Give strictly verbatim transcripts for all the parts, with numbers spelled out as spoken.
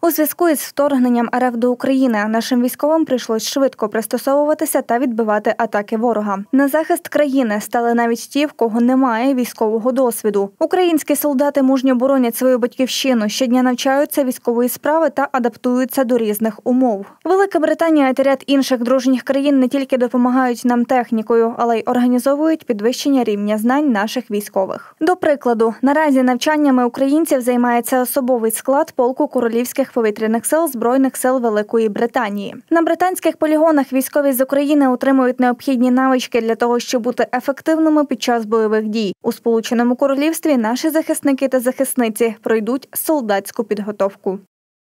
У зв'язку із вторгненням РФ до України нашим військовим прийшлось швидко пристосовуватися та відбивати атаки ворога. На захист країни стали навіть ті, в кого немає військового досвіду. Українські солдати мужньо боронять свою батьківщину, щодня навчаються військової справи та адаптуються до різних умов. Велика Британія та ряд інших дружніх країн не тільки допомагають нам технікою, але й організовують підвищення рівня знань наших військових. До прикладу, наразі навчаннями українців займається особовий склад полку Королівських повітряних сил Збройних сил Великої Британії. На британських полігонах військові з України отримують необхідні навички для того, щоб бути ефективними під час бойових дій. У Сполученому Королівстві наші захисники та захисниці пройдуть солдатську підготовку.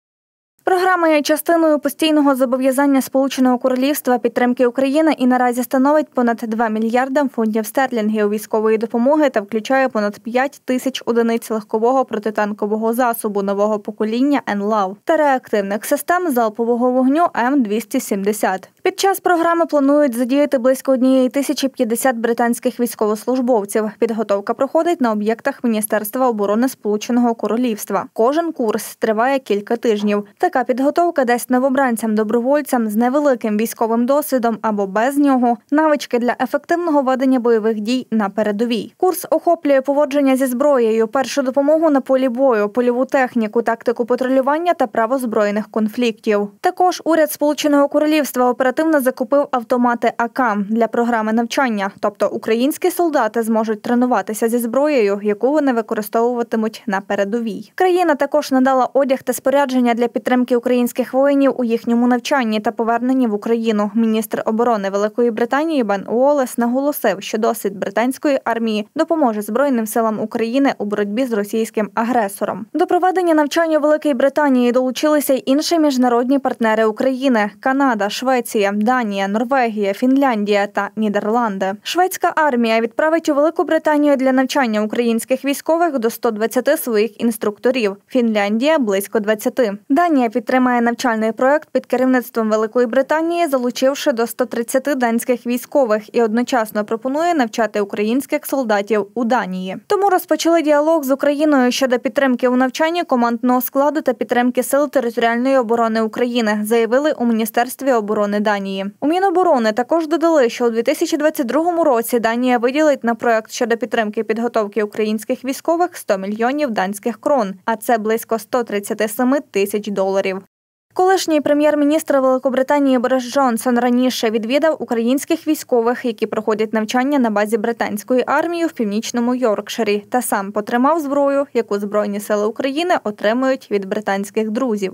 Програма є частиною постійного зобов'язання Сполученого Королівства підтримки України і наразі становить понад два мільярда фунтів стерлінгів військової допомоги та включає понад п'ять тисяч одиниць легкового протитанкового засобу нового покоління ен лав та реактивних систем залпового вогню ем двісті сімдесят. Під час програми планують задіяти близько однієї тисячі п'ятдесят британських військовослужбовців. Підготовка проходить на об'єктах Міністерства оборони Сполученого Королівства. Кожен курс триває кілька тижнів. Така підготовка дасть новобранцям-добровольцям з невеликим військовим досвідом або без нього навички для ефективного ведення бойових дій на передовій. Курс охоплює поводження зі зброєю, першу допомогу на полі бою, польову техніку, тактику патрулювання та право збройних конфліктів. Також уряд Сполученого Королівства оперативно закупив автомати а ка для програми навчання, тобто українські солдати зможуть тренуватися зі зброєю, яку вони використовуватимуть на передовій. Країна також надала одяг та спорядження для підтримки українських воїнів у їхньому навчанні та поверненні в Україну. Міністр оборони Великої Британії Бен Уоллес наголосив, що досвід британської армії допоможе Збройним силам України у боротьбі з російським агресором. До проведення навчання у Великій Британії долучилися й інші міжнародні партнери України – Канада, Швеція, Данія, Норвегія, Фінляндія та Нідерланди. Шведська армія відправить у Велику Британію для навчання українських військових до ста двадцяти своїх інструкторів. Фінляндія – близько двадцяти. Данія підтримає навчальний проект під керівництвом Великої Британії, залучивши до ста тридцяти данських військових і одночасно пропонує навчати українських солдатів у Данії. Тому розпочали діалог з Україною щодо підтримки у навчанні командного складу та підтримки сил територіальної оборони України, заявили у Міністерстві оборони Данії. У Міноборони також додали, що у дві тисячі двадцять другому році Данія виділить на проект щодо підтримки підготовки українських військових сто мільйонів данських крон, а це близько ста тридцяти семи тисяч доларів. Колишній прем'єр-міністр Великобританії Борис Джонсон раніше відвідав українських військових, які проходять навчання на базі британської армії в північному Йоркширі, та сам потримав зброю, яку Збройні сили України отримують від британських друзів.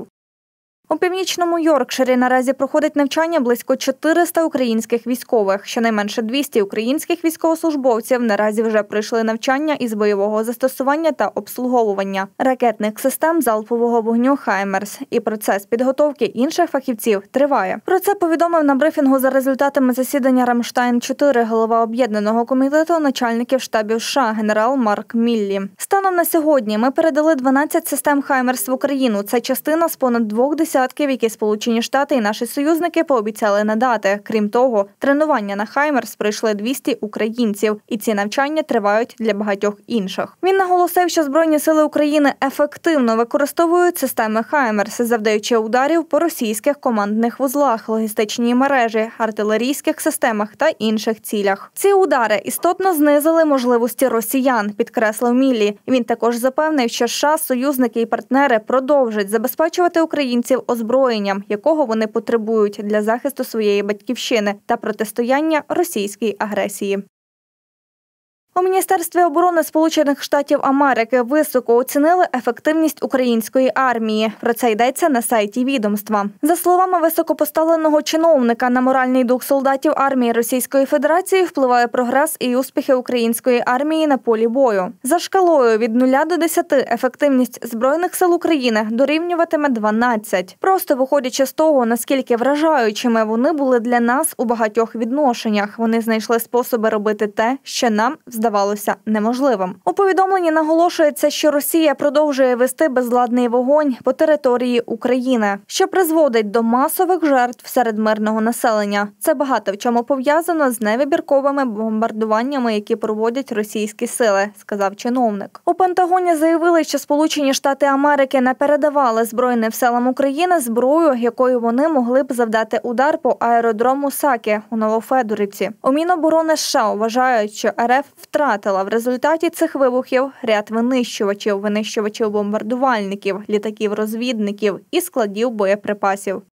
У північному Йоркширі наразі проходить навчання близько чотириста українських військових. Щонайменше двісті українських військовослужбовців наразі вже пройшли навчання із бойового застосування та обслуговування ракетних систем залпового вогню «Хаймерс». І процес підготовки інших фахівців триває. Про це повідомив на брифінгу за результатами засідання Рамштайн чотири голова об'єднаного комітету начальників штабів США генерал Марк Міллі. Станом на сьогодні ми передали дванадцять систем «Хаймерс» в Україну. Це частина з понад двох десятків які Сполучені Штати і наші союзники пообіцяли надати. Крім того, тренування на «Хаймерс» пройшли двісті українців, і ці навчання тривають для багатьох інших. Він наголосив, що Збройні сили України ефективно використовують системи «Хаймерс», завдаючи ударів по російських командних вузлах, логістичній мережі, артилерійських системах та інших цілях. Ці удари істотно знизили можливості росіян, підкреслив Міллі. Він також запевнив, що США, союзники і партнери продовжать забезпечувати українців озброєнням, якого вони потребують для захисту своєї батьківщини та протистояння російській агресії. У Міністерстві оборони Сполучених Штатів Америки високо оцінили ефективність української армії. Про це йдеться на сайті відомства. За словами високопоставленого чиновника, на моральний дух солдатів армії Російської Федерації впливає прогрес і успіхи української армії на полі бою. За шкалою від нуля до десяти ефективність Збройних сил України дорівнюватиме дванадцять. Просто виходячи з того, наскільки вражаючими вони були для нас у багатьох відношеннях. Вони знайшли способи робити те, що нам вдалося здавалося неможливим. У повідомленні наголошується, що Росія продовжує вести безладний вогонь по території України, що призводить до масових жертв серед мирного населення. Це багато в чому пов'язано з невибірковими бомбардуваннями, які проводять російські сили, сказав чиновник. У Пентагоні заявили, що Сполучені Штати Америки не передавали Збройним силам України зброю, якою вони могли б завдати удар по аеродрому Сакі у Новофедорівці. У Міноборони США вважають, що РФ втратила в результаті цих вибухів ряд винищувачів, винищувачів-бомбардувальників, літаків-розвідників і складів боєприпасів.